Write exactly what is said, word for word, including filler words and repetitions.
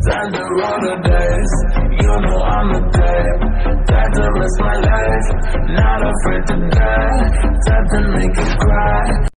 Time to roll the dice. You know I'm the type. Time to risk my life. Not afraid to die. Time to make it cry.